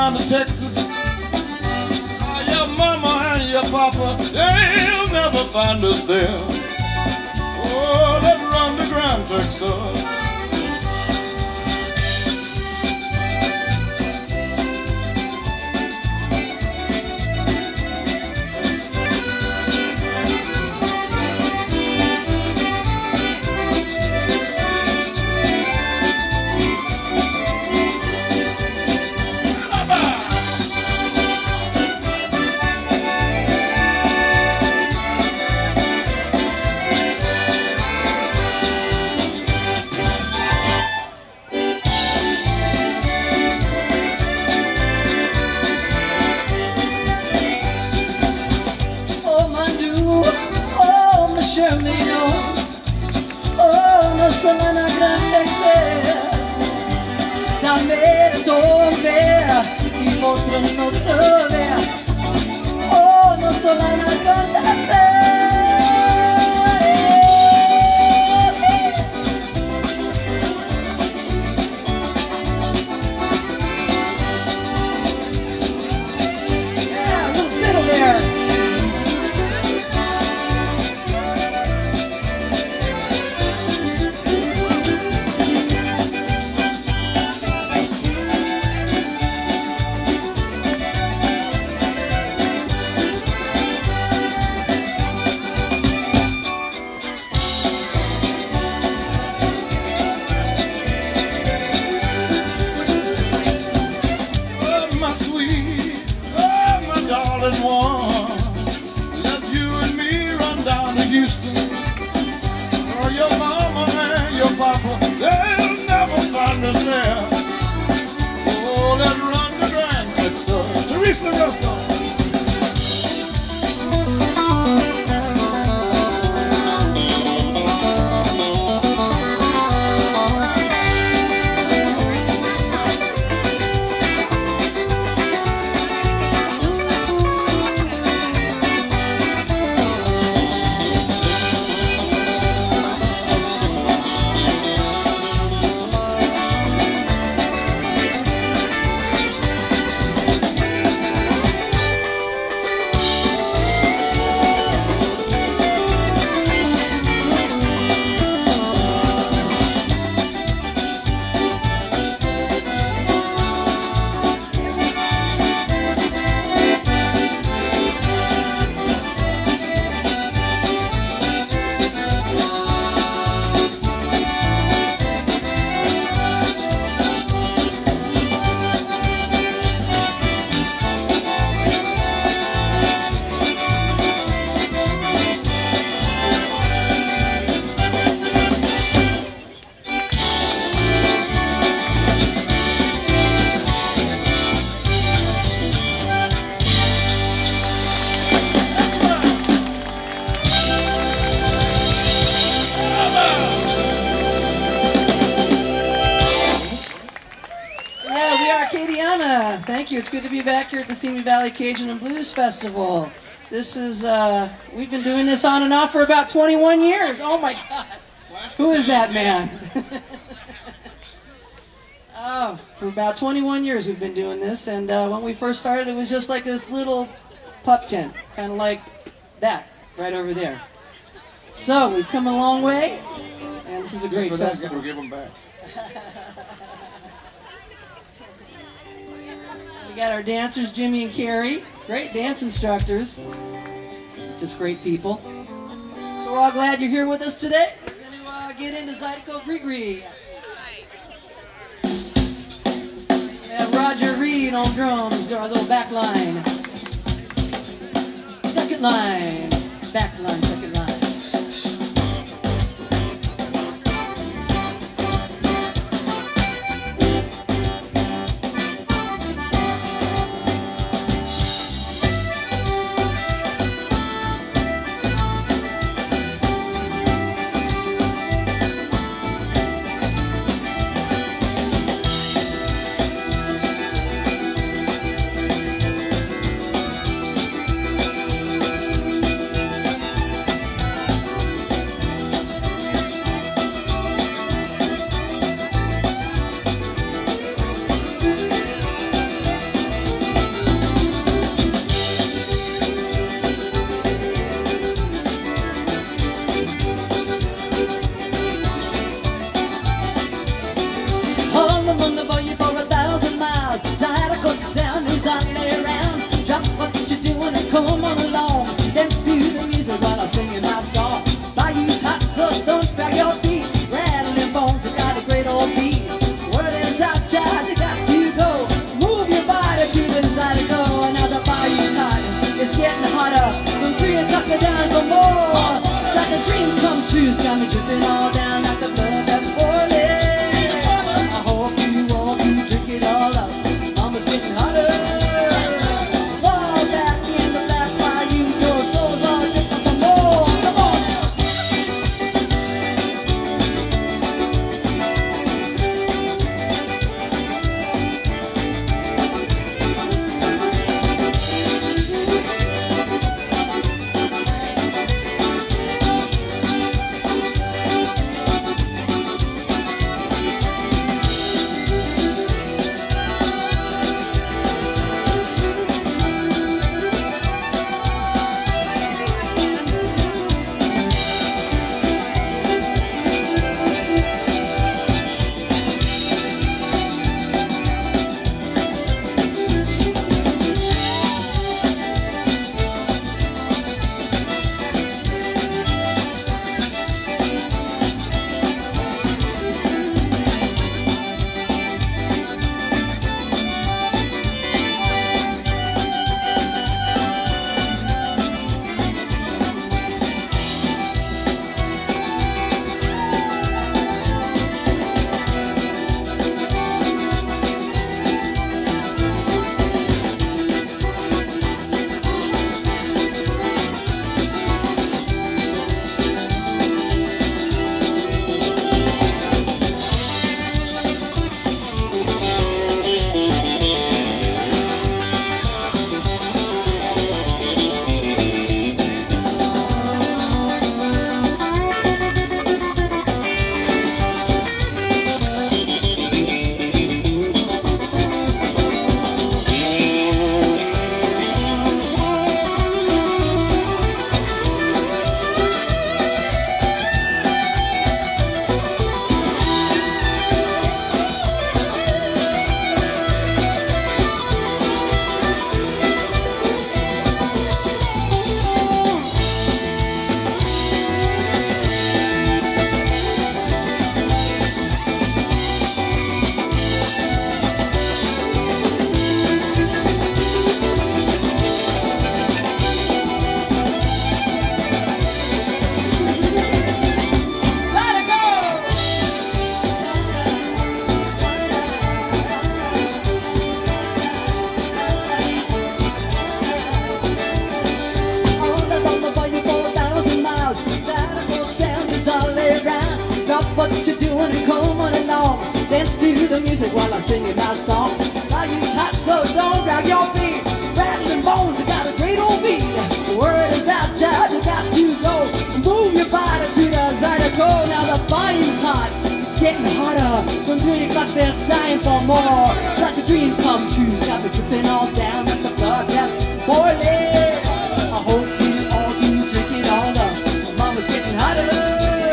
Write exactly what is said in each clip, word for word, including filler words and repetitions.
down to Texas. Oh, your mama and your papa, they'll never find us there. Oh, let's run to Grand Texas. No trove, oh, no sono una cantarse. Yeah, a little fiddle there. Thank you. It's good to be back here at the Simi Valley Cajun and Blues Festival. This is, uh, we've been doing this on and off for about twenty-one years. Oh my God. Who is that man? Oh, for about twenty-one years we've been doing this. And uh, when we first started, it was just like this little pup tent, kind of like that, right over there. So we've come a long way, and this is a great for festival. That, we'll give them back. We got our dancers, Jimmy and Carrie, great dance instructors, just great people. So we're all glad you're here with us today. We're going to uh, get into Zydeco Grigri. We have Roger Reed on drums, our little back line. Second line, back line, second line. dripping all down like the blood that's boiling. I hope you all do drink it all up. Mama's getting hotter. Fall back in the black bayou. Your souls are different from more. Come on. What you doing and come on along? Dance to the music while I'm singing my song. Value's hot, so don't drag your feet. Rattling bones, you got a great old beat. The word is out, child, you got to go. Move your body to the Zydeco. Now the volume's hot, it's getting hotter. From three o'clock they're dying for more. It's like a dream come true. Got me dripping all down like the blood that's boiling. I hope you all do drink it all up. Mama's getting hotter.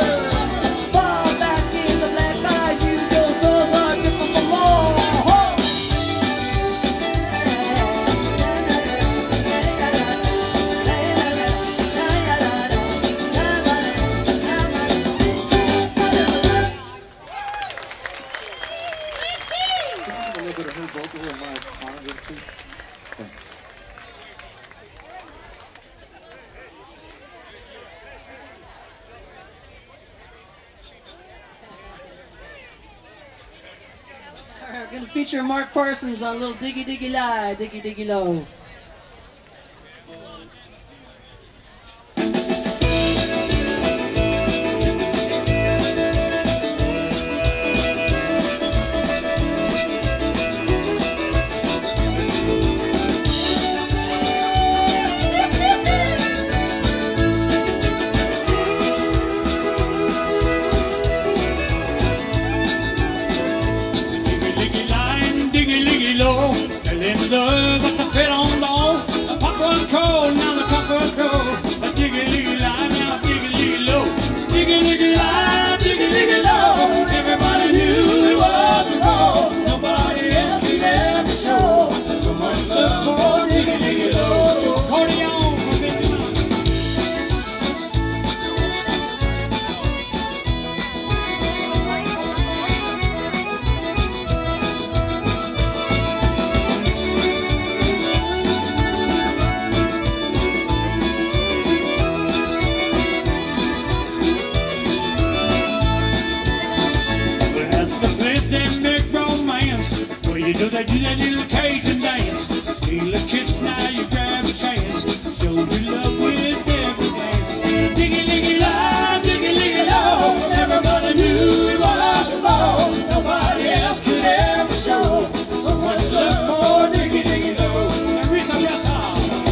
We're going to feature Mark Parsons on a little Diggy Diggy Lie, Diggy Diggy Low. Love at the fit on low, the pop run cold, now the pop run cold. A diggy diggy lie, now diggy diggy low. Diggy diggy lie, diggy diggy low. Everybody knew it was a roll. Nobody else could ever show so much love for diggy diggy low. Accordion from fifty-nine. You know they do that little Cajun dance. Steal a kiss, now you grab a chance. Show your love with every glance. Diggy, diggy, la, diggy, diggy, lo. Everybody knew it was a ball. Nobody else could ever show so much love for diggy, diggy, lo. And Risa Rasa.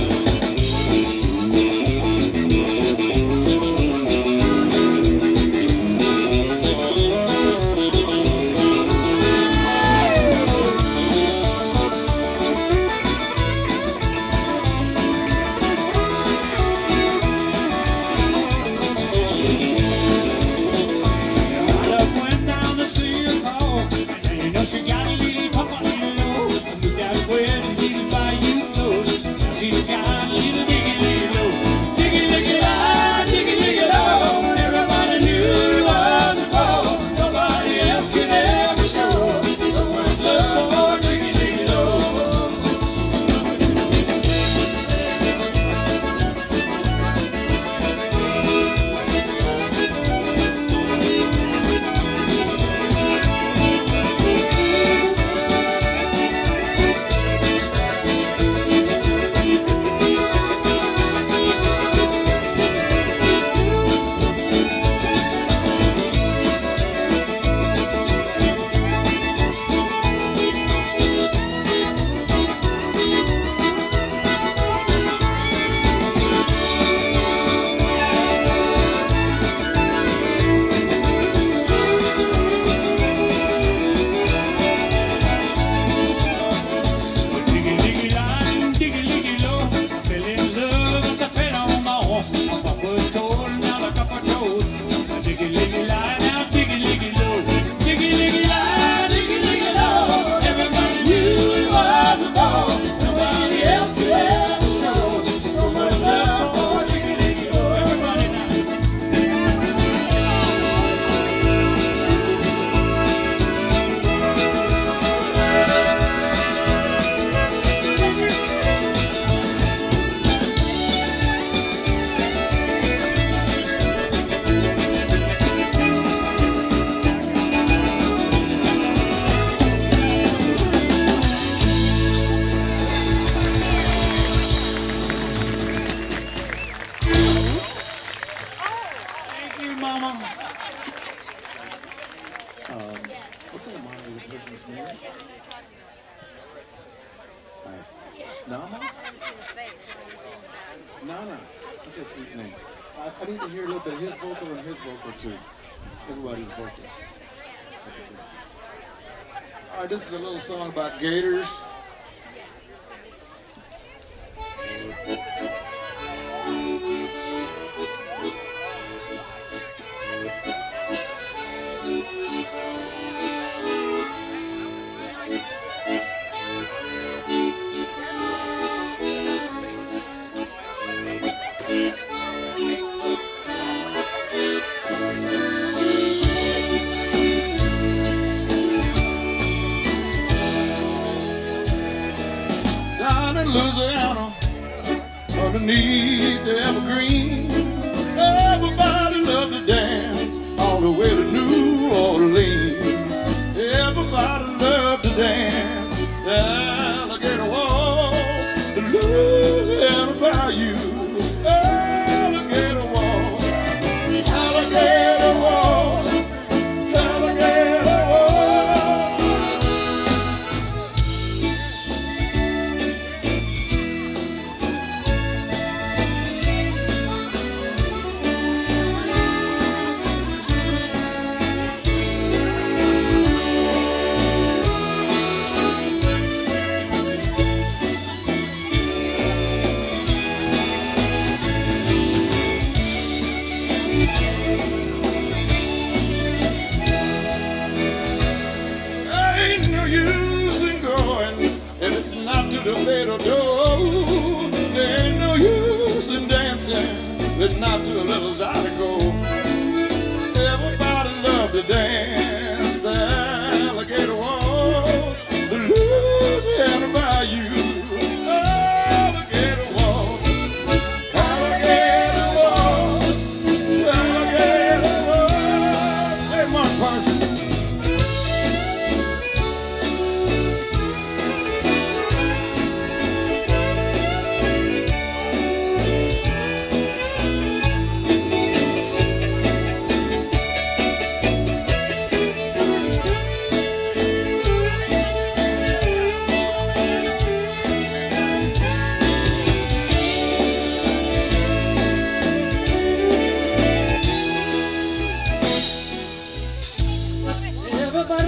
Nama? Nana. That's a sweet name. I, I need to hear a little bit of his vocal and his vocal too. Everybody's vocals. All right, this is a little song about gators. Louisiana, underneath the evergreen, everybody loved to dance all the way to New Orleans. Everybody loved to dance the alligator waltz, the Louisiana bayou, alligator waltz, alligator waltz, alligator waltz. The fatal door. There ain't no use in dancing with not to a little zydeco. Everybody loved to dance the alligator waltz, the Louisiana bayou, alligator waltz, alligator waltz, alligator waltz. Hey, Mark Parsons.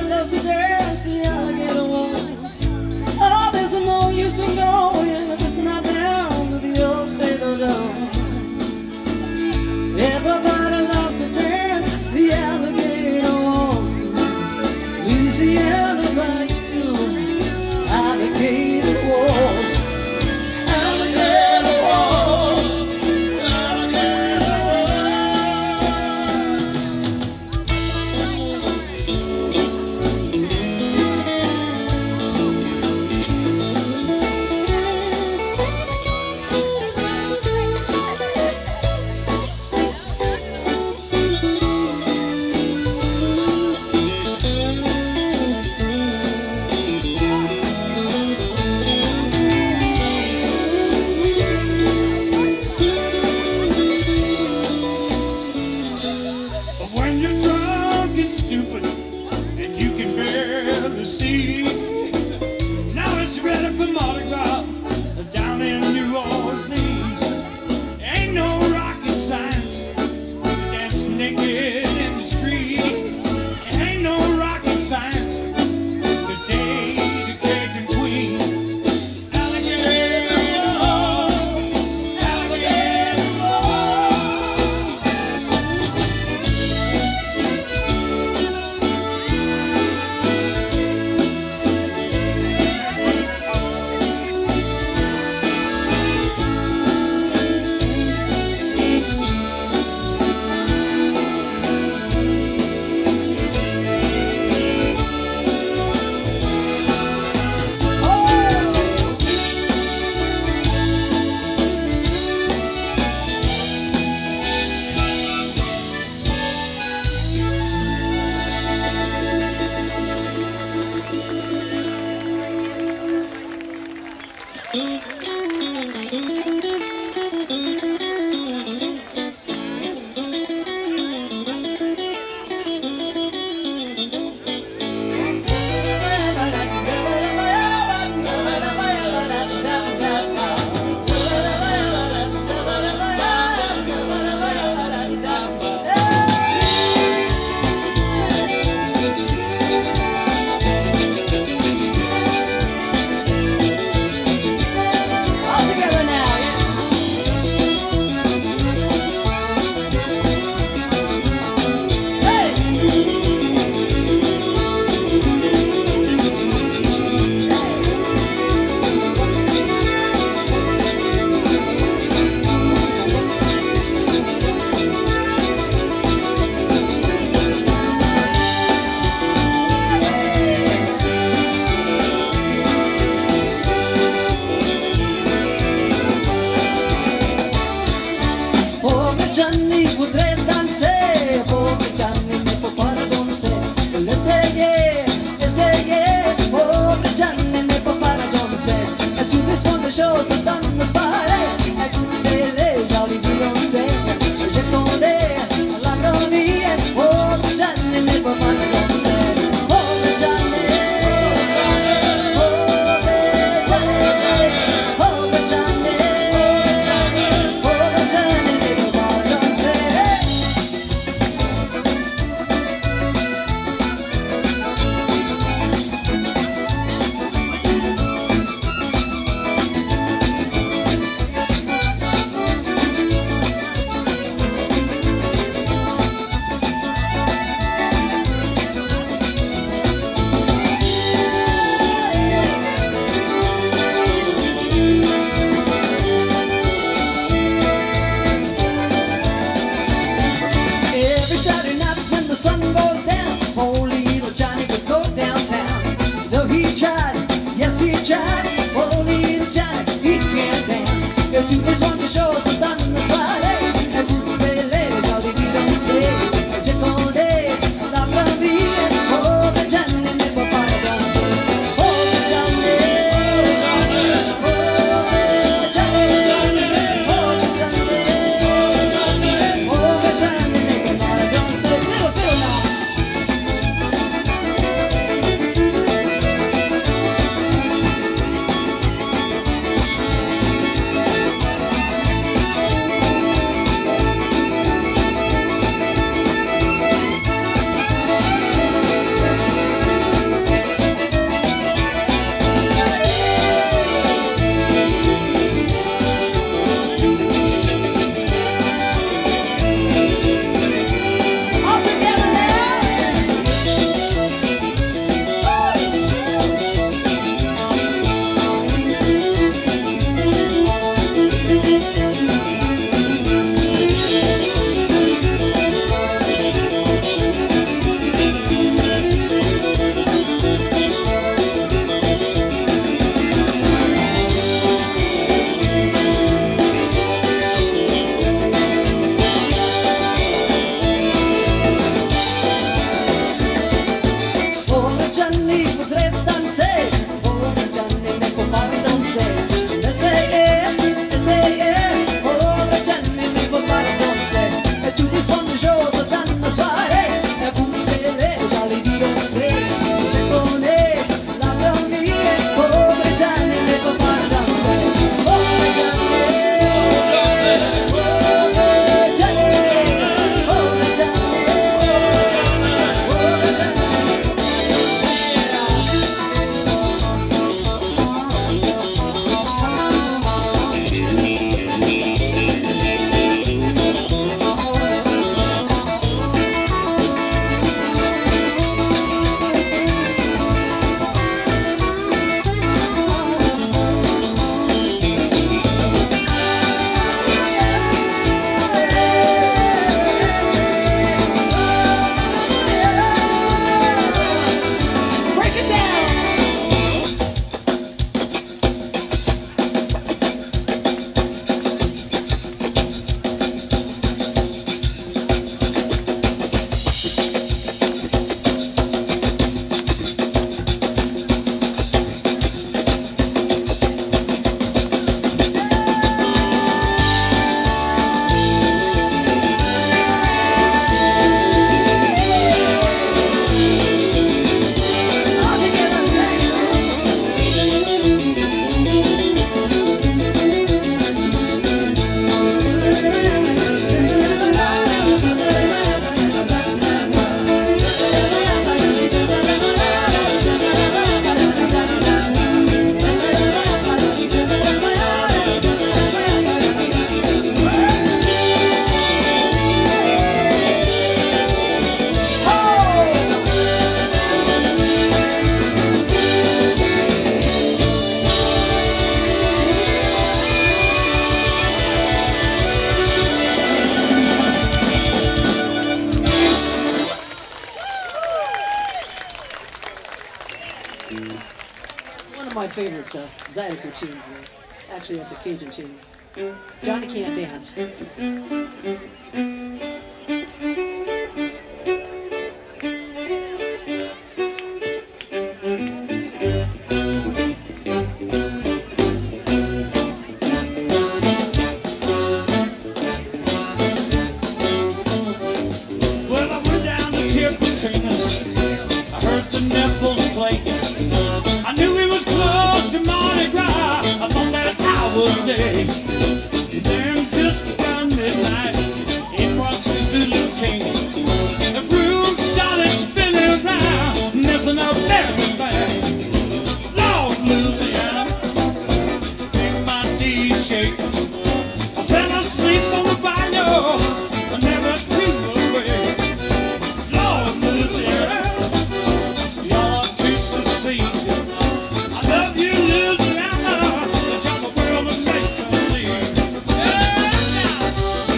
loves to dance the alligator waltz. Oh, there's no use in going if it's not down to the old fatal door. Everybody loves to dance the alligator waltz. Louisiana Bayou, alligator waltz. Alligator waltz. Pobre Gianni potrei danzare, pobre Gianni ne può fare danzare. E sei e, e sei e, pobre Gianni ne può fare danzare. E tu rispondi cosa danno fare, e pure le già li dico sei. C'è con lei, la mia, pobre Gianni ne può fare danzare. Pobre Gianni, pobre Gianni, pobre Gianni, pobre break it down. All together, one of my favorite uh, Zydeco tunes there. Actually, that's a Cajun tune. Johnny Can't Dance. Well, I went down to Tip Katrina's. I heard the nipples play. I knew it was close to Mardi Gras. I thought that I was dead. Then just around midnight, it was the Zulu King. The broom started spinning around, messing up everything. Lord, Louisiana, make my knees shake. I fell asleep on the bayou, I never drew away. Lord, Louisiana, y'all are piece of seed. I love you, Louisiana, but y'all the world of make-believe. Yeah, yeah.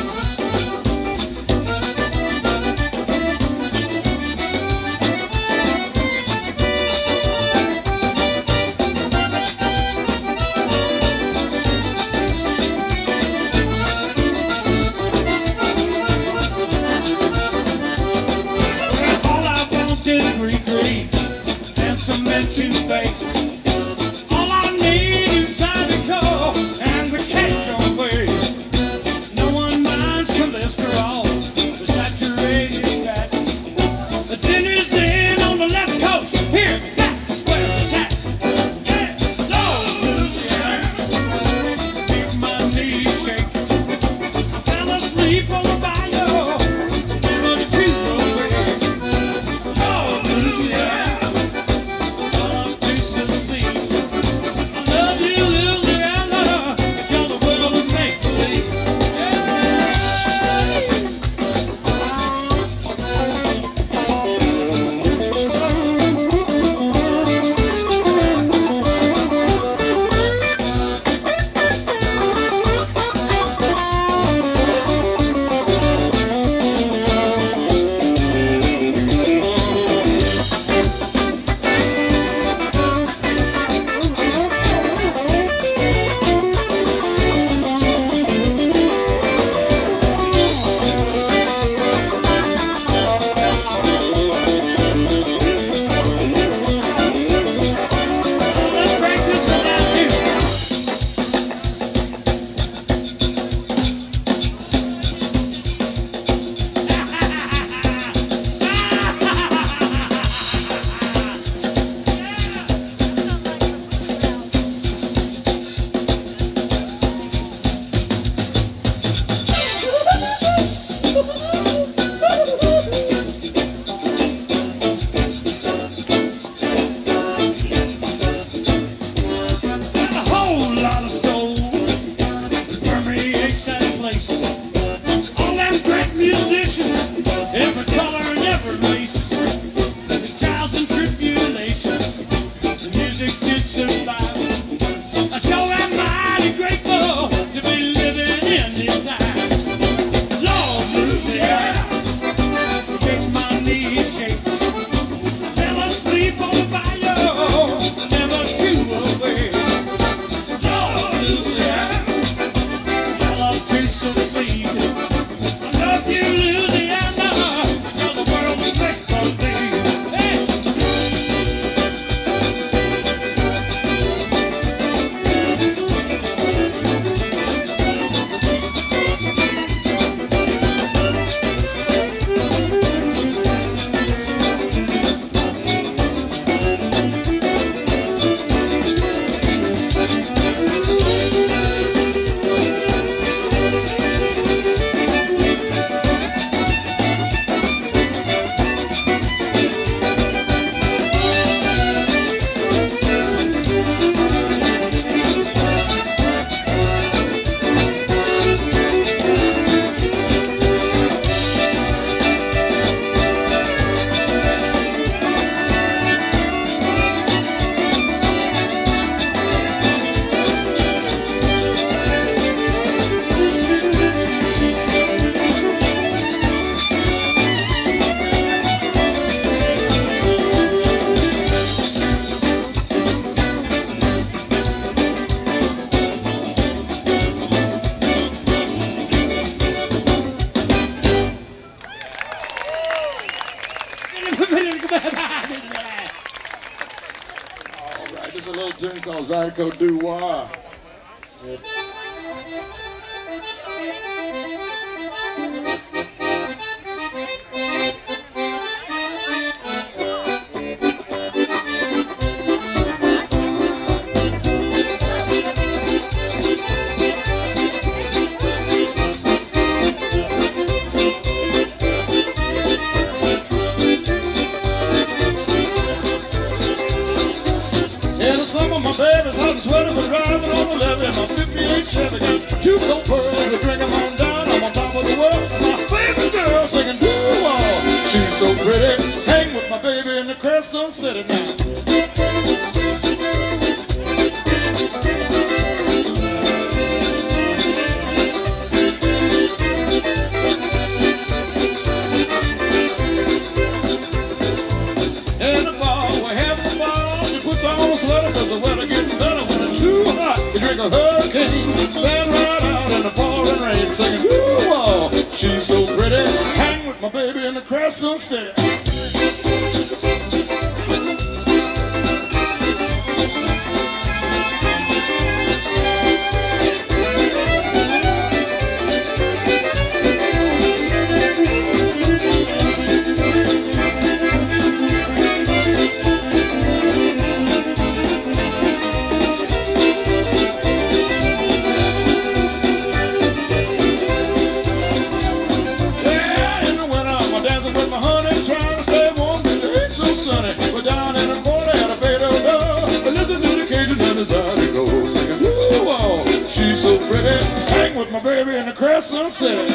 All I want is green, and cement to bake. All I need is Zydeco and the Cajun way. No one minds cholesterol, the saturated fat. The dinner's in on the left coast. Here, that's where it's at. Yeah, Lord, Louisiana, make my knees shake. I fell asleep on the bayou, never drew away. Lord, Louisiana, y'all a piece of seed. I love you, Louisiana, but y'all the world of make-believe. Yeah. It's a little tune called Zydeco Doo-Wah. My baby's hot and sweaty for driving on the levee. My fifty-eight Chevy got two cold pearls to drink 'em on down. I'm on top of the world. My favorite girl singing doo-wah. She's so pretty. Hang with my baby in the Crescent City now. In the fall, we're having a ball. She puts on a sweater 'cause the weather getting better when it's too hot. We drink a hurricane, stand right out in the pouring rain, singing doo-wah. She's so pretty. Hang with my baby in the Crescent City. She's so pretty. Hang with my baby in the Crescent City.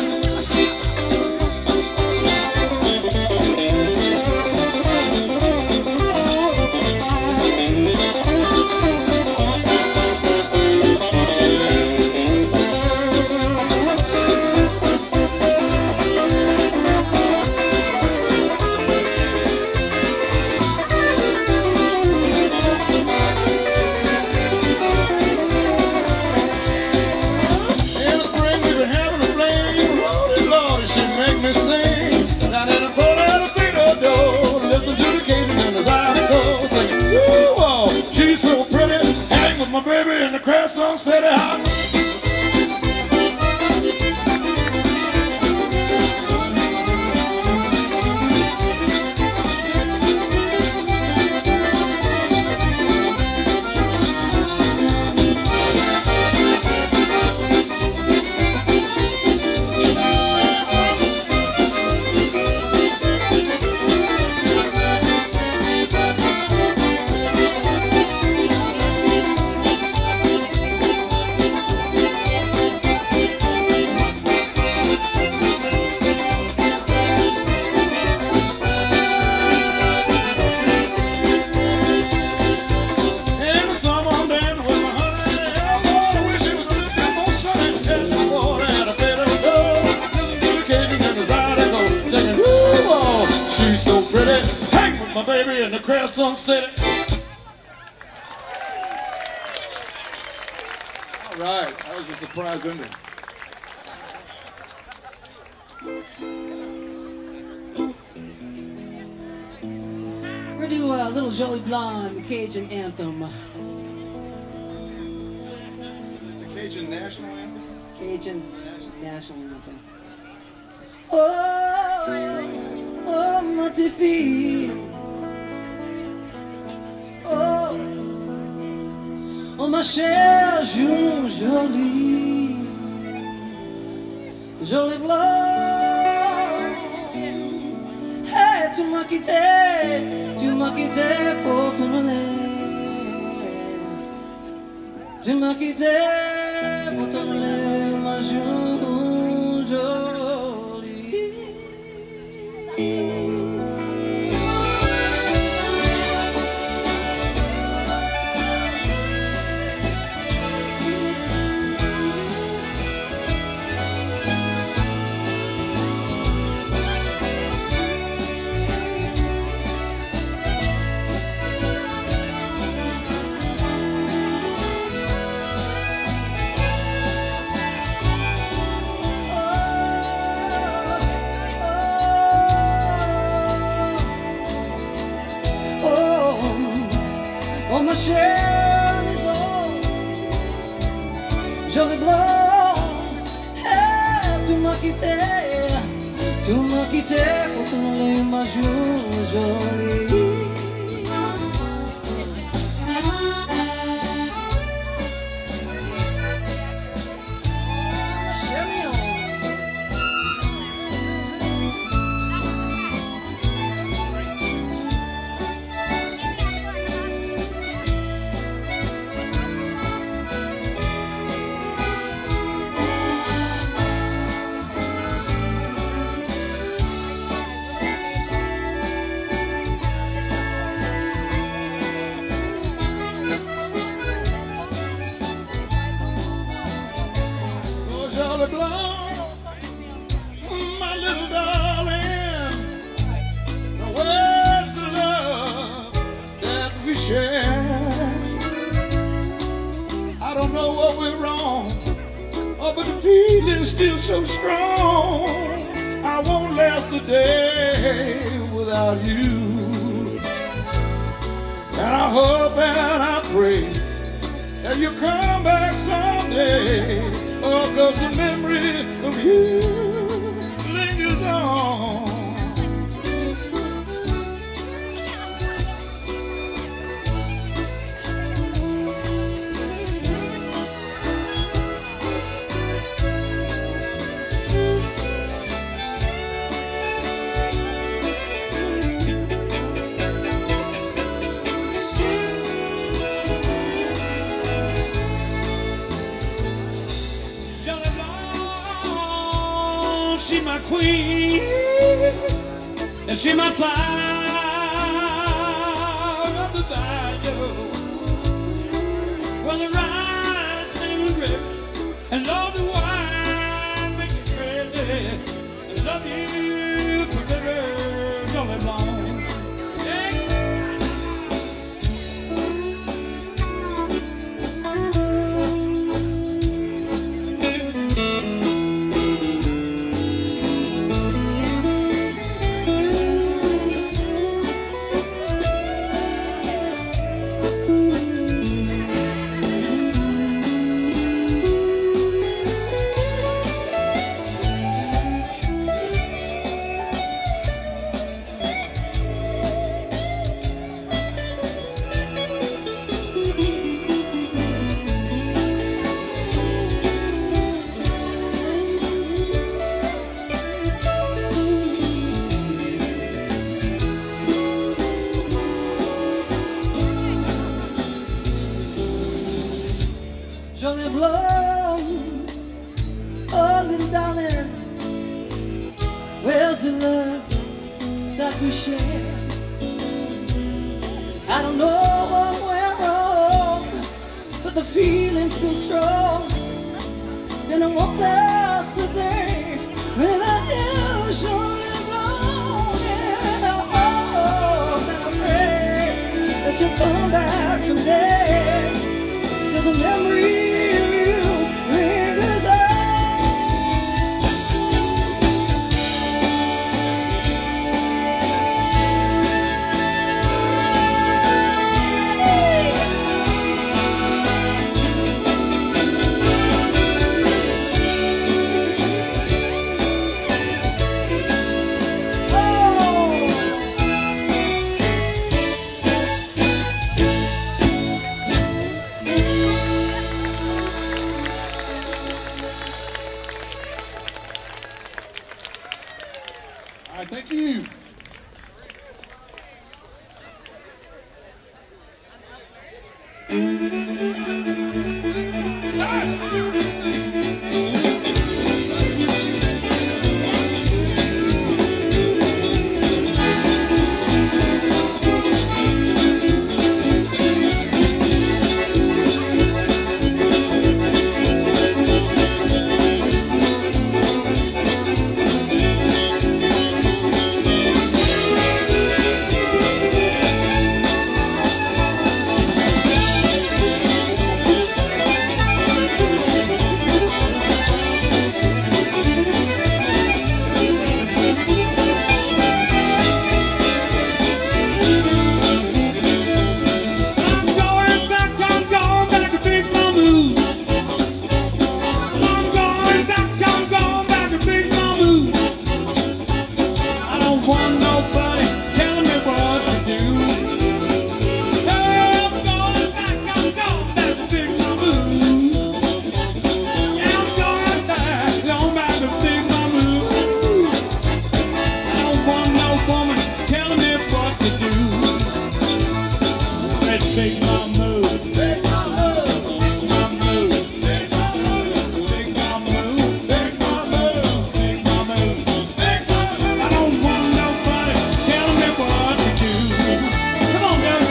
She's so pretty, hang with my baby in the Crescent City hot. My baby in the Crescent City. All right, that was a surprise ending. We're gonna do a little Jolie Blonde, the Cajun anthem. The Cajun national anthem? Cajun national anthem. Oh, oh, ma fille. Oh, oh ma chère Jolie, jolie, jolie blonde. Hey, tu m'as quitté, tu m'as quitté pour te mêler. Tu m'as quitté pour te mêler, ma Jolie, jolie. chair is old. Jolie Blanc, hey, tu m'as quitté, tu m'as quitté pour tourner ma joue jolie. My little darling, where's the love that we share? I don't know what we're wrong, oh, but the feeling's still so strong. I won't last a day without you. And I hope and I pray that you come back someday. Oh, 'cause the memory of you lingers on. She my queen, and she my flower of the bayou. Well, the rice ain't a grip, and love the wine makes you crazy, and love you forever, Jolie Blanc. Jolie Blanc, oh little darling, where's the love that we share? I don't know what went wrong, but the feeling's still strong, and I won't last a day without you, Jolie Blanc. And I hope and I pray that you'll come back someday, 'cause the memory All right, thank you. Let's make my move. Make my move. Make my move. Make my move. Make my move. Make my move. Make my move. Make my move. I don't want nobody telling me what to do. Come on, Doug.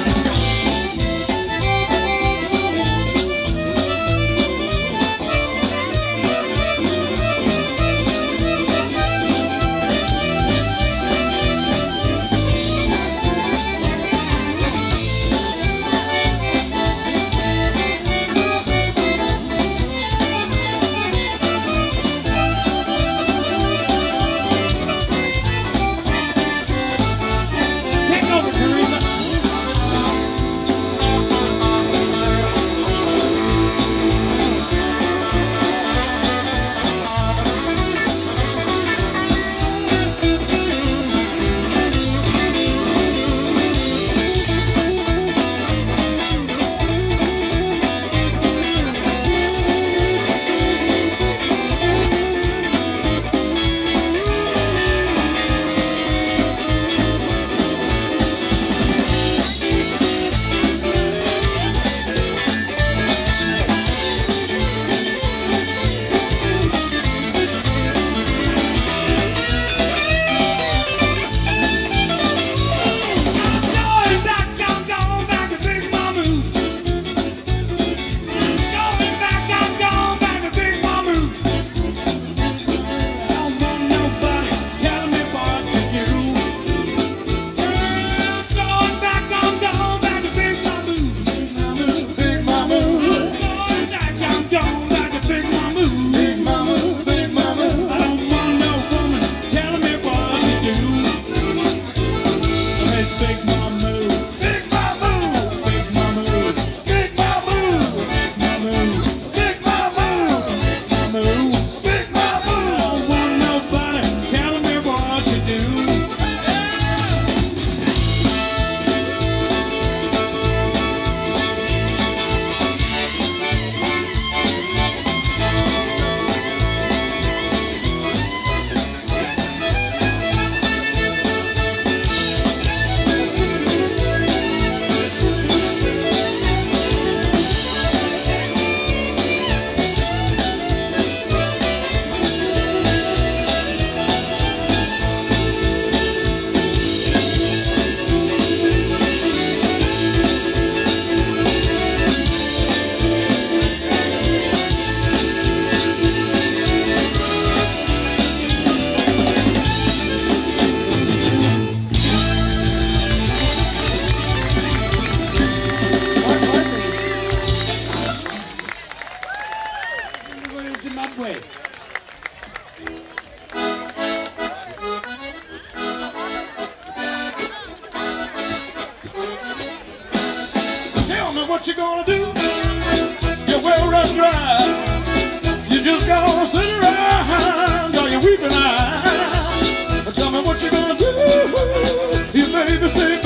What you gonna do? Your well run dry. You just gonna sit around all your weeping eyes. Tell me what you gonna do? You baby stay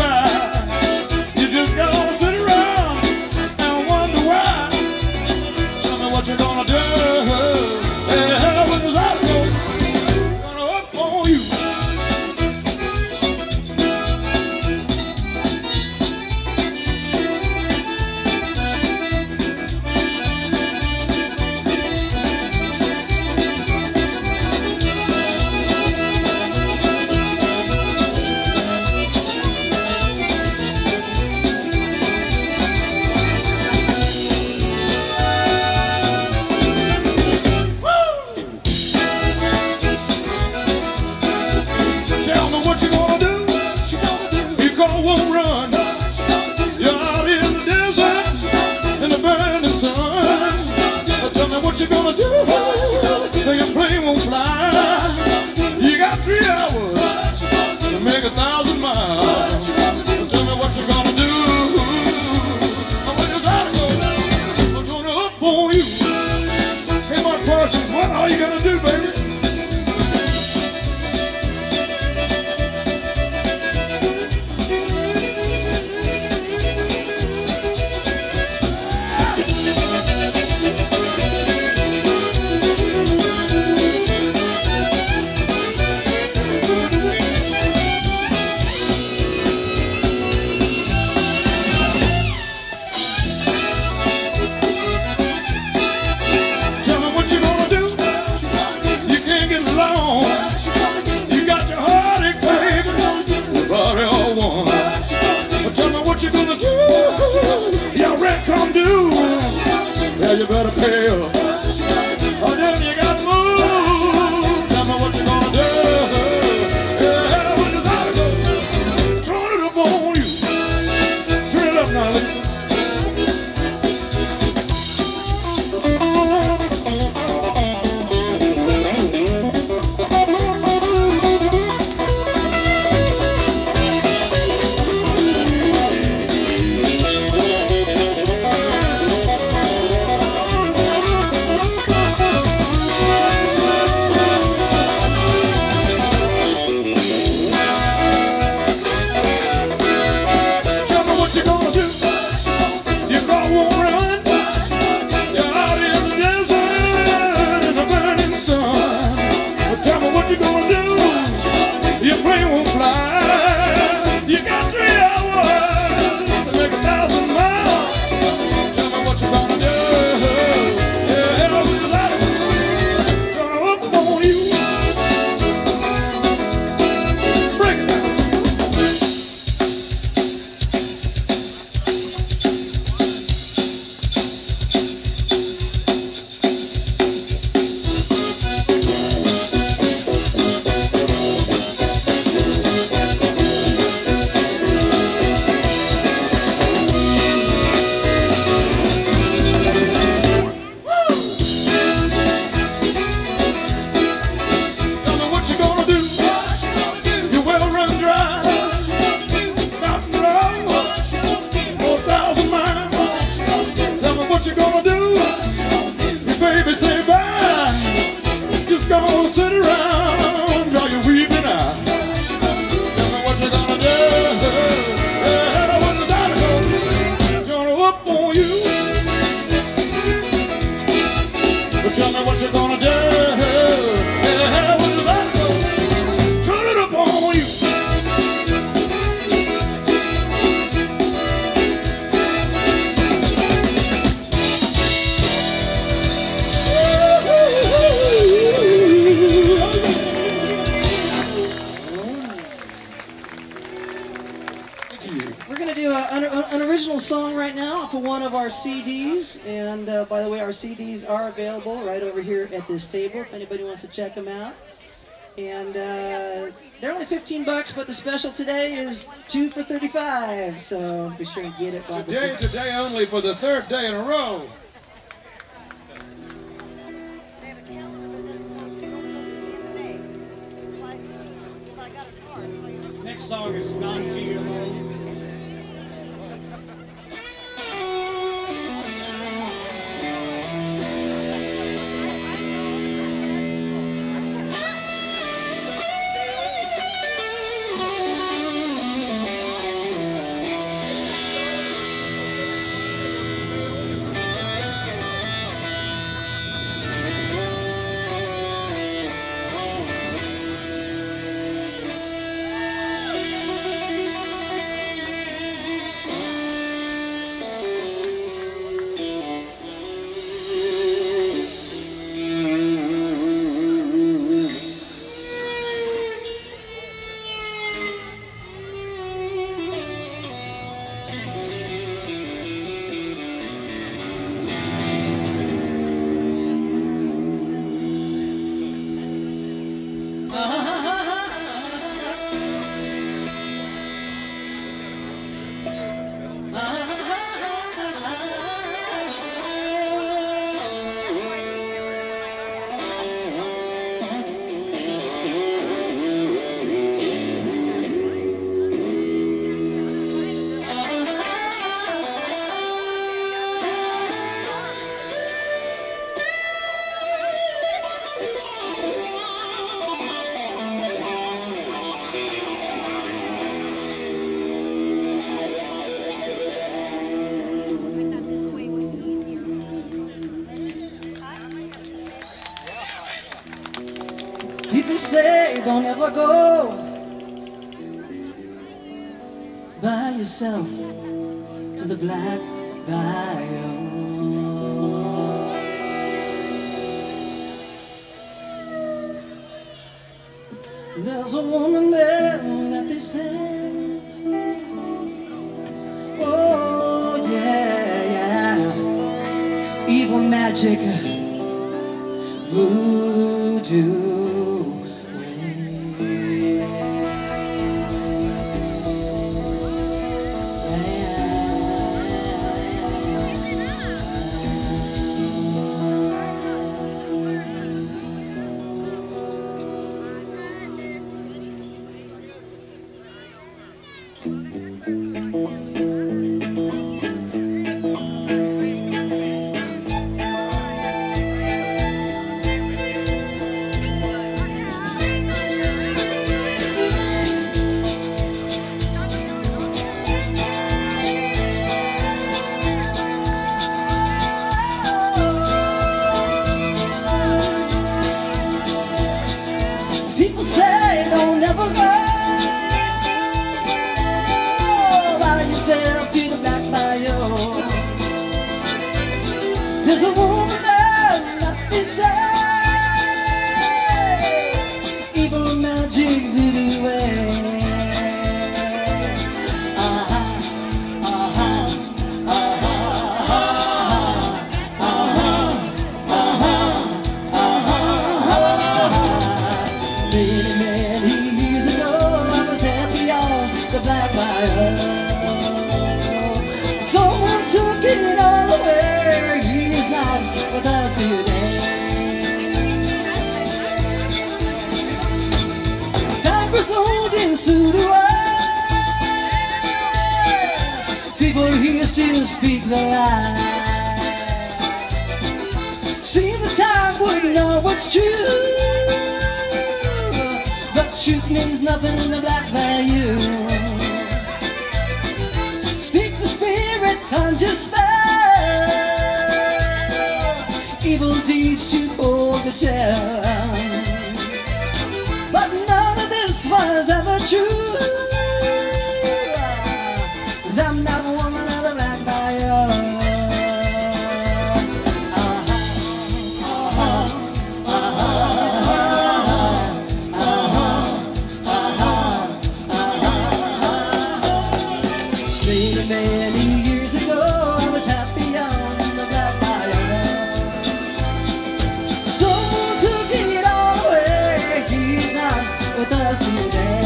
by. You just gonna sit around and wonder why. Tell me what you gonna do? Yeah, when the light goes, gonna up on you. Won't run. You're out in the desert in the burning sun. Tell me what you're gonna do. Your plane won't fly. You got three hours to make a thousand miles. Tell me what you're gonna do. When you gotta go, I'm gonna up on you. Hey, Mark Parsons, what are you gonna do, baby? Yeah, you better pay up. Oh, then you got to move. Tell me what you gonna do. Yeah, what you gotta do. Turn it up on you. Turn it up now, listen. C Ds, and uh, by the way, our C Ds are available right over here at this table if anybody wants to check them out. And uh, they're only fifteen bucks, but the special today is two for thirty-five. So be sure and get it. Today, today only for the third day in a row. Next song is non-G. People say don't ever go by yourself to the Black Bayou. There's a woman there that they say, oh yeah, yeah, even magic voodoo ways. People say don't ever go by yourself to the Black Bayou. There's a woman there, not beside evil magic voodoo way. Uh-huh, uh-huh, uh-huh, uh-huh, uh-huh, uh-huh. Many, many years ago, I was happy on the Black Bayou. Someone took it all away. He is not with us today. Time for sold in Sudan. People here still speak the lie. See, the time would know what's true. But truth means nothing in the Black Bayou. Speak the spirit, conjure spell, evil deeds to overtell. But none of this was ever true. 'Cause I'm not a woman of the Black Bayou. Many, many years ago, I was happy on the Black Bayou. Someone took it all away. He's not with us today.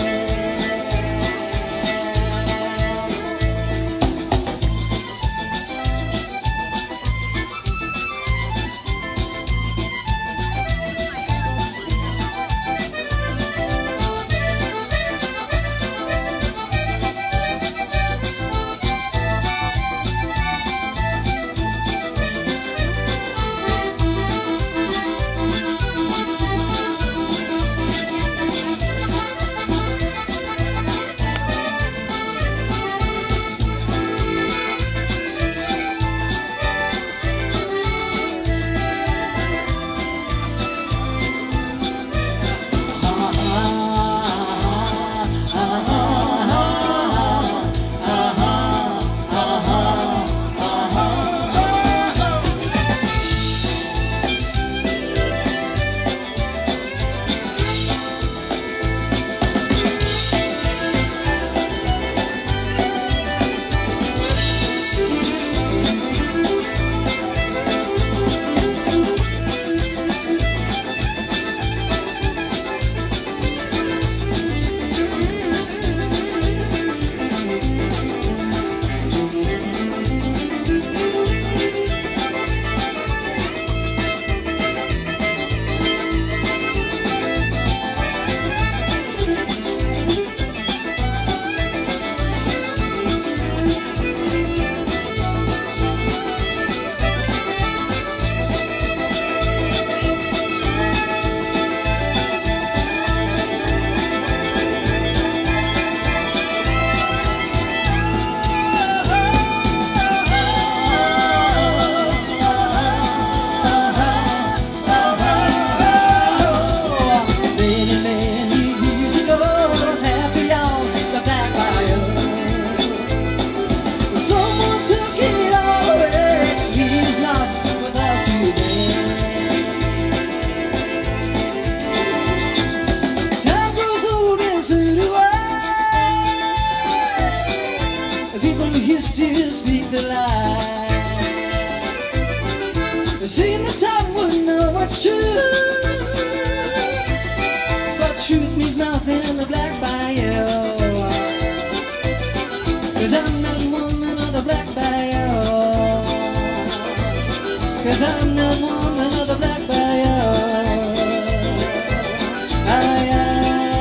it's true. But truth means nothing in the Black Bayou. 'Cause I'm the woman of the Black Bayou. 'Cause I'm the woman of the Black Bayou. I, I,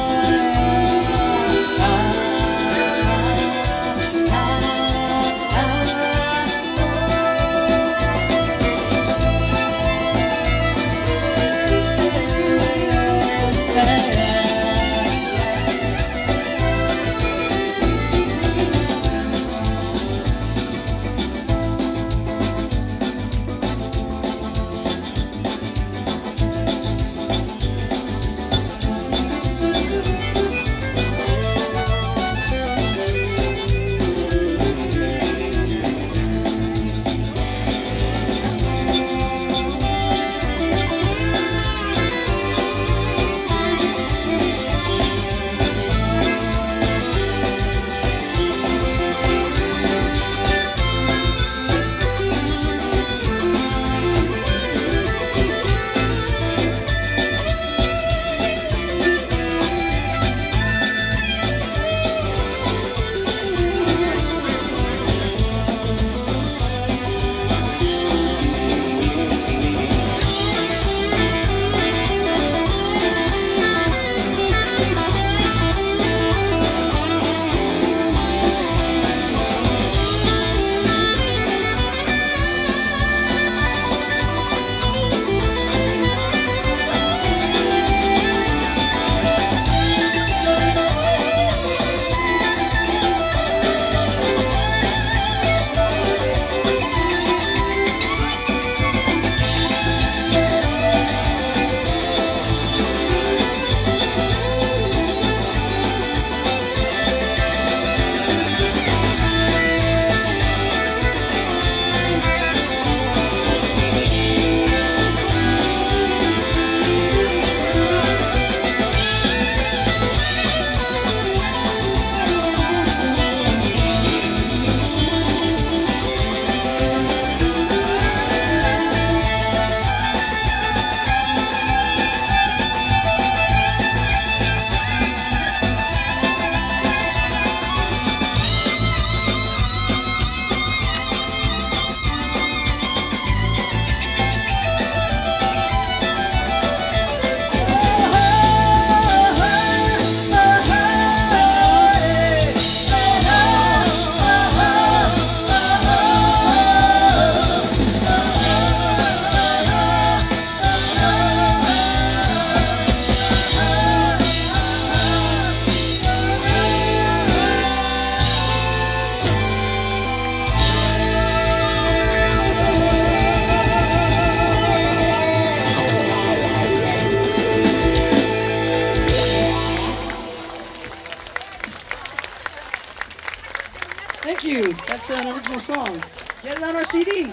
Thank you. That's an original song. Get it on our C D.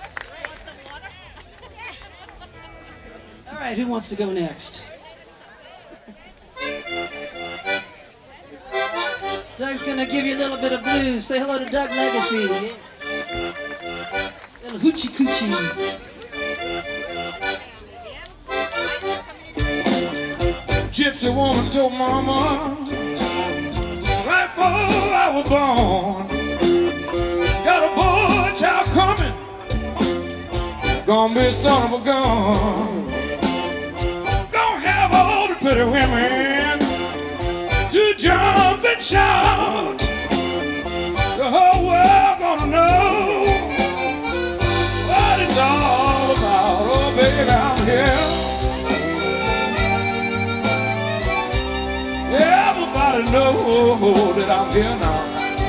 All right, who wants to go next? Doug's gonna give you a little bit of blues. Say hello to Doug Legacy. Little hoochie coochie. Gypsy woman told mama right before I was born, got a boy child coming, gonna be a son of a gun, gonna have all the pretty women to jump and shout, the whole world gonna know what it's all about. Oh baby, I'm here. Everybody know that I'm here now.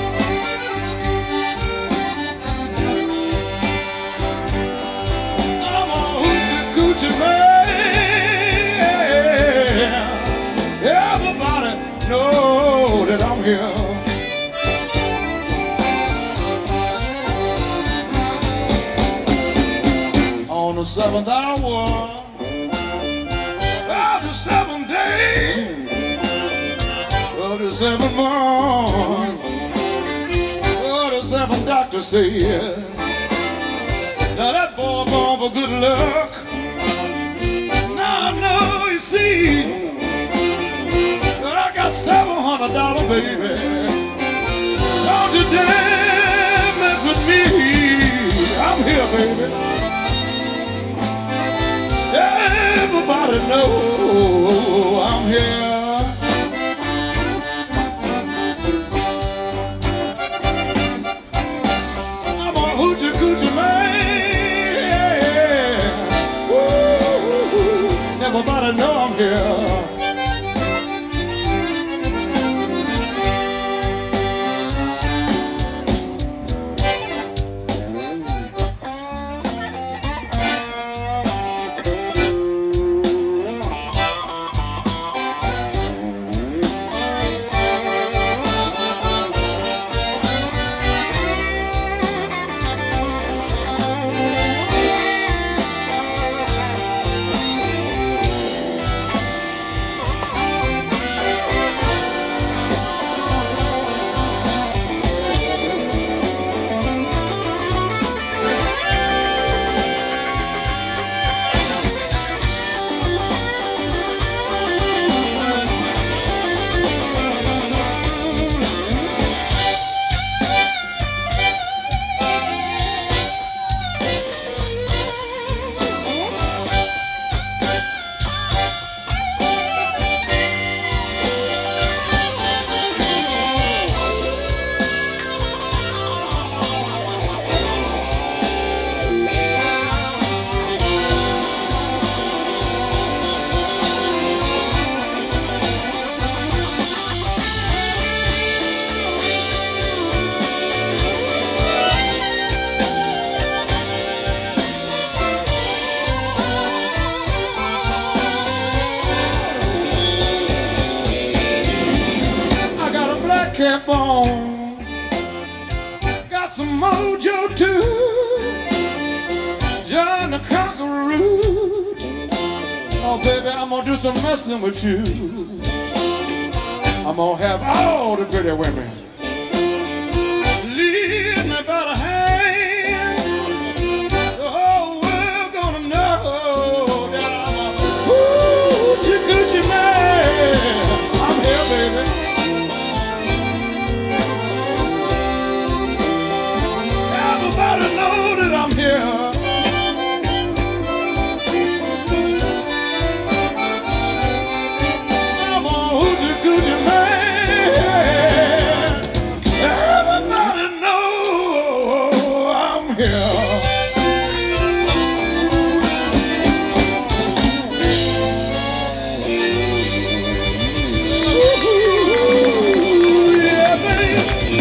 I'm a hoochie coochie man. Everybody know that I'm here. On the seventh hour of the seventh day, the seven months, oh, the seven doctors say, now that boy born for good luck, I got seven hundred dollars, baby. Don't you dare mess with me. I'm here, baby. Everybody know I'm here. I'm a hoochie coochie man. Woo, everybody know I'm here. Cap on, got some mojo too. John the Conqueror. Oh baby, I'm gonna do some messing with you. I'm gonna have all the pretty women lead me by the hand. The whole world gonna know that I'm a hoochie coochie man. I'm here, baby. Everybody know that I'm here. I'm a hoochie coochie man. Everybody know I'm here. Ooh, yeah, baby.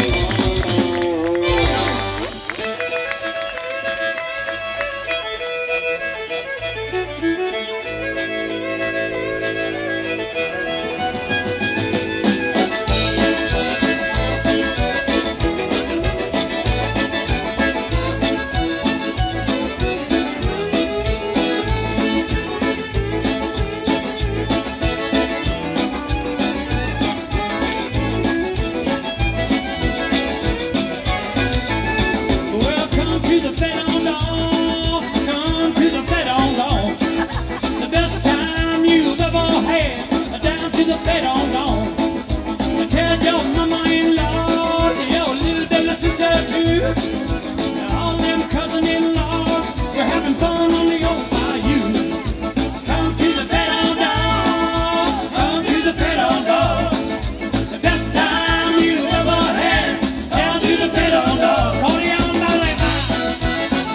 All them cousin-in-laws, we're having fun on the old bayou. Come to the fat on dog, come to the fat on dog. The best time you ever had, down to the fat on dog. Call the on ballet.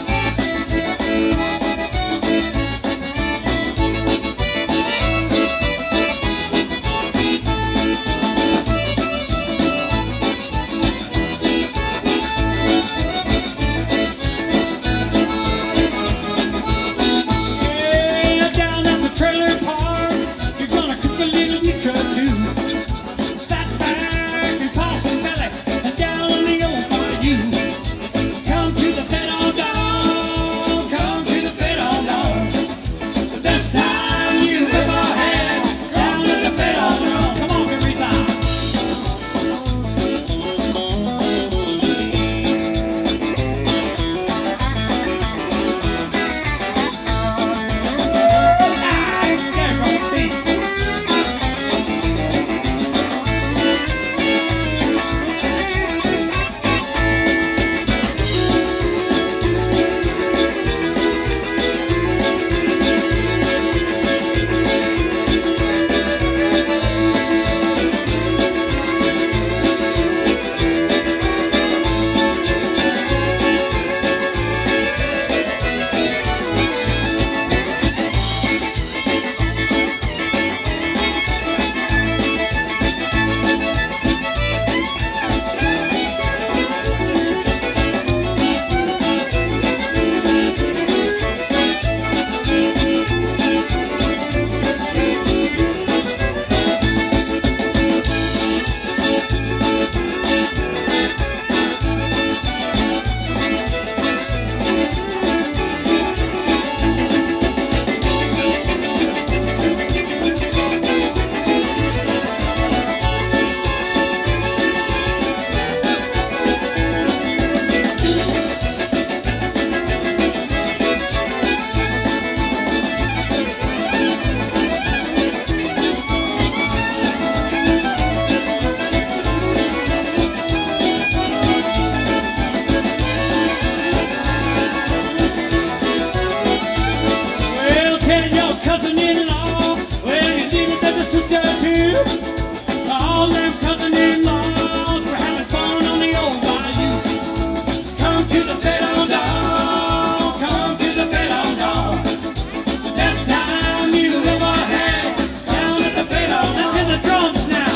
cousin-in-law. Well, you did it as a sister too. All them cousin-in-laws were having fun on the old bayou. Come to the bed on down, come to the bed on down. The best time you ever had down at the bed on down. To the drums now.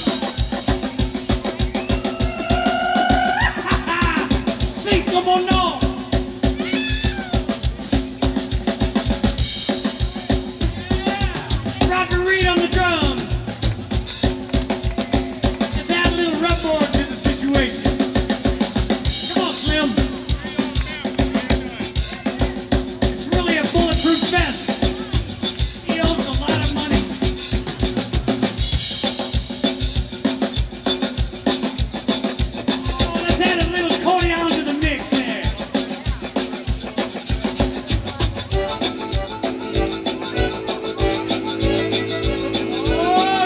Sí, como no. Roger Reed on the drums. Just add a little rubboard to the situation. Come on, Slim. It's really a bulletproof vest. He owes a lot of money. Oh, let's add a little accordion to the mix there. Oh,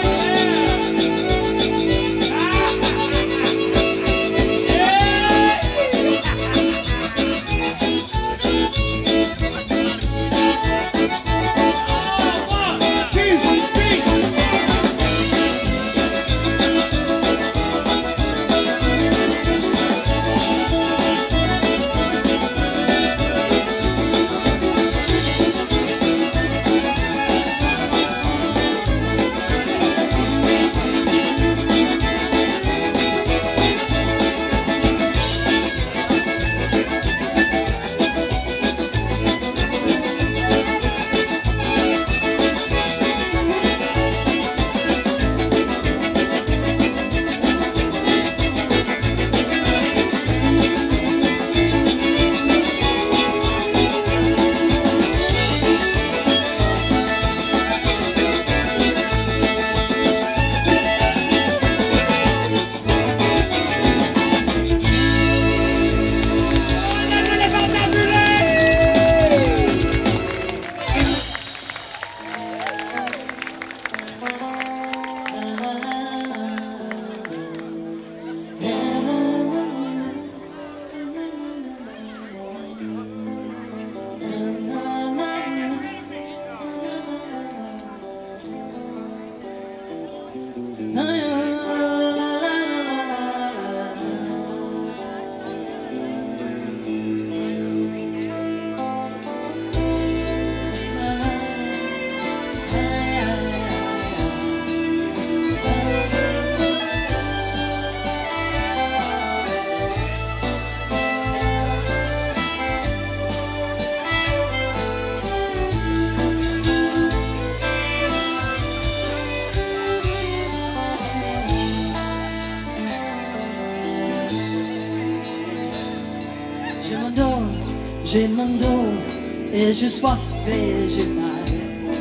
J'ai mon dos, j'ai mon dos, et j'ai soif et j'ai faim.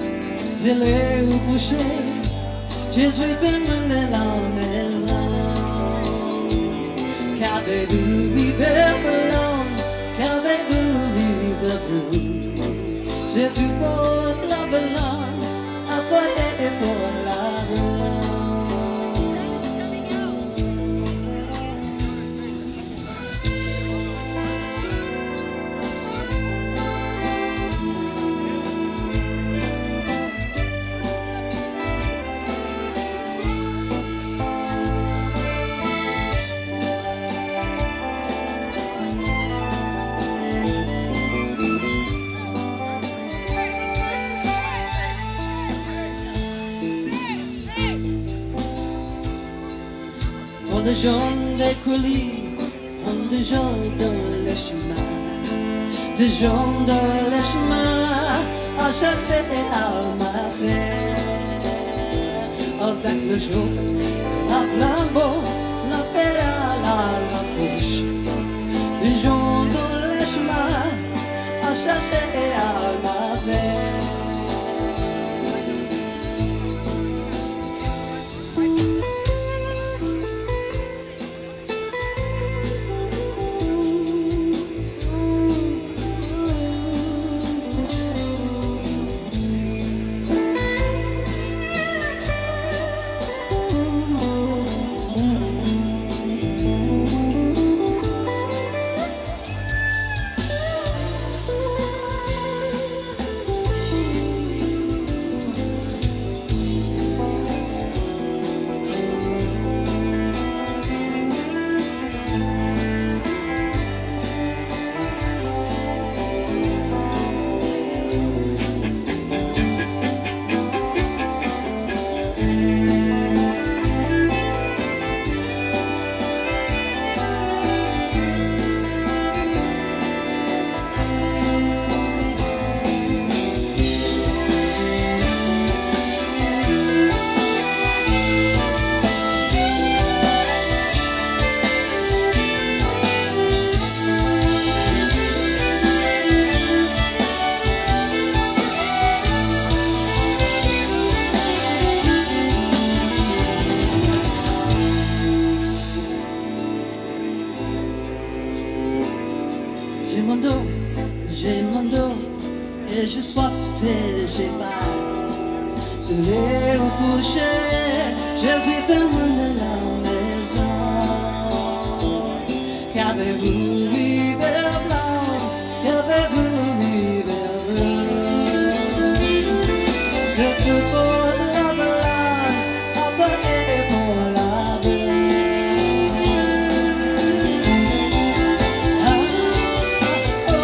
J'ai l'œil au coucher, je suis venu de la maison. Qu'avez-vous vivé blanc, qu'avez-vous vivé bleu? C'est tout pour la blanc, après pour la blanc. On des gens des coulis, on des gens dans les chemins, des gens dans les chemins à chercher à m'appeler. Avec le jour, la flambeau, la pédale à la bouche, des gens dans les chemins à chercher à m'appeler. J'ai mon dos, j'ai mon dos, et j'ai soif et j'ai faim. Soleil au coucher, je suis demandé la maison. Qu'avez-vous l'hiver blanc, qu'avez-vous l'hiver bleu? C'est tout pour la balade, abonné pour la vie. Ah, oh, oh.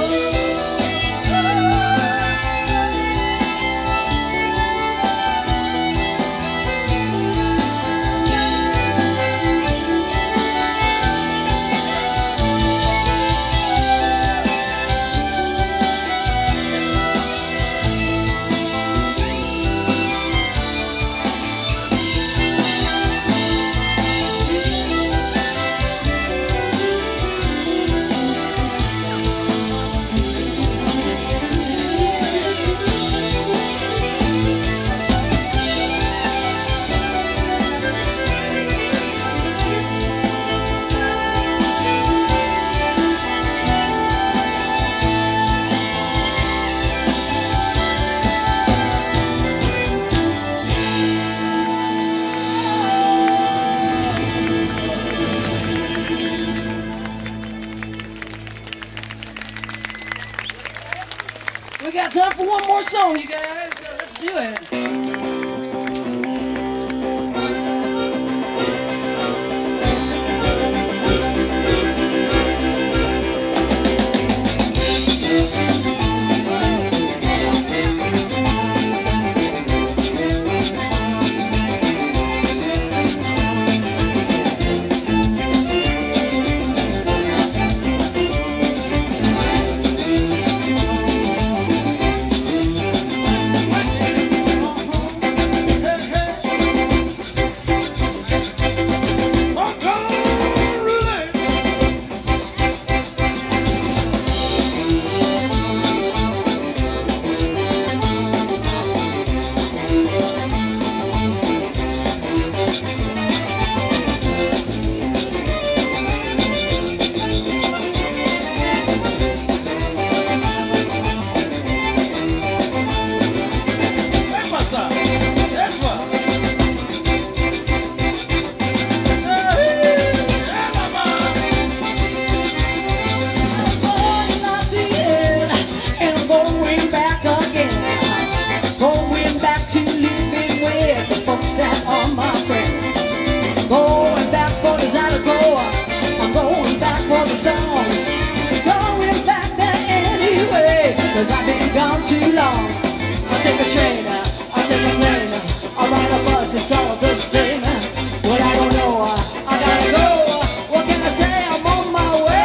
We got time for one more song, you guys. So let's do it. Cause I've been gone too long. I'll take a train, I'll take a plane, I'll ride a bus, it's all the same. Well, I don't know, I gotta go. What can I say? I'm on my way.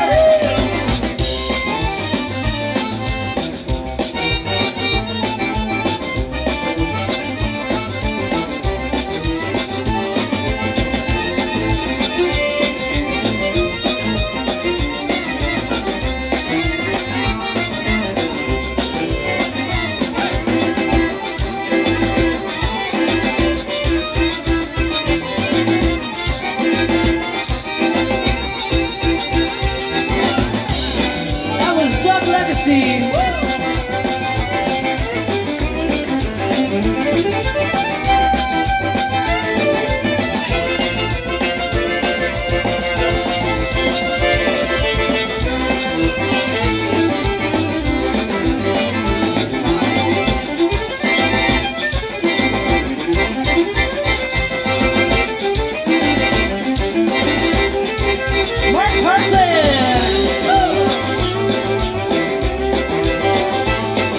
Mark Parsons!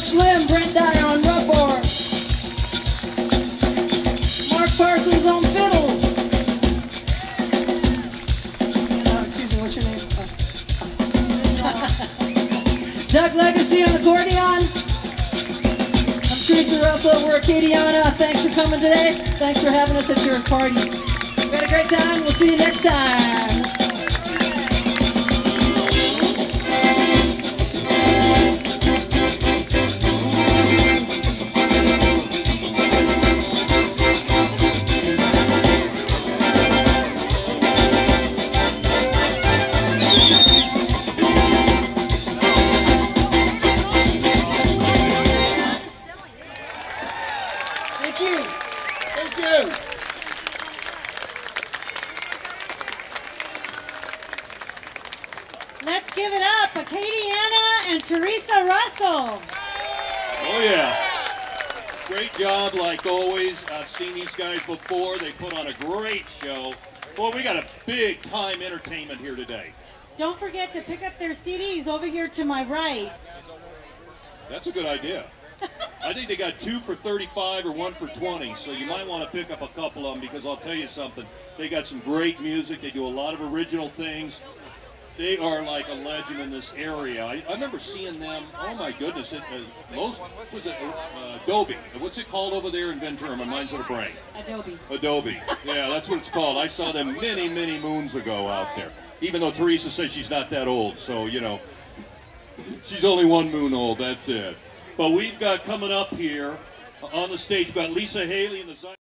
Slim, Brent Dyer on rubboard. Mark Parsons on fiddle. Uh, excuse me, what's your name? Oh. Doug Legacy on accordion. I'm Teresa Russell. We're Acadiana. Thanks for coming today. Thanks for having us at your party. We had a great time. We'll see you next time. Thank you. Thank you. Let's give it up, Acadiana and Teresa Russell. Oh yeah, great job like always. I've seen these guys before. They put on a great show. Boy, we got a big time entertainment here today. Don't forget to pick up their C Ds over here to my right. That's a good idea. I think they got two for thirty-five or one for twenty, so you might want to pick up a couple of them because I'll tell you something. They got some great music. They do a lot of original things. They are like a legend in this area. I, I remember seeing them. Oh my goodness! It, uh, most was it uh, Adobe? What's it called over there in Ventura? My mind's on a brain. Adobe. Adobe. Yeah, that's what it's called. I saw them many, many moons ago out there. Even though Teresa says she's not that old, so you know, she's only one moon old. That's it. But we've got coming up here on the stage. We've got Lisa Haley and the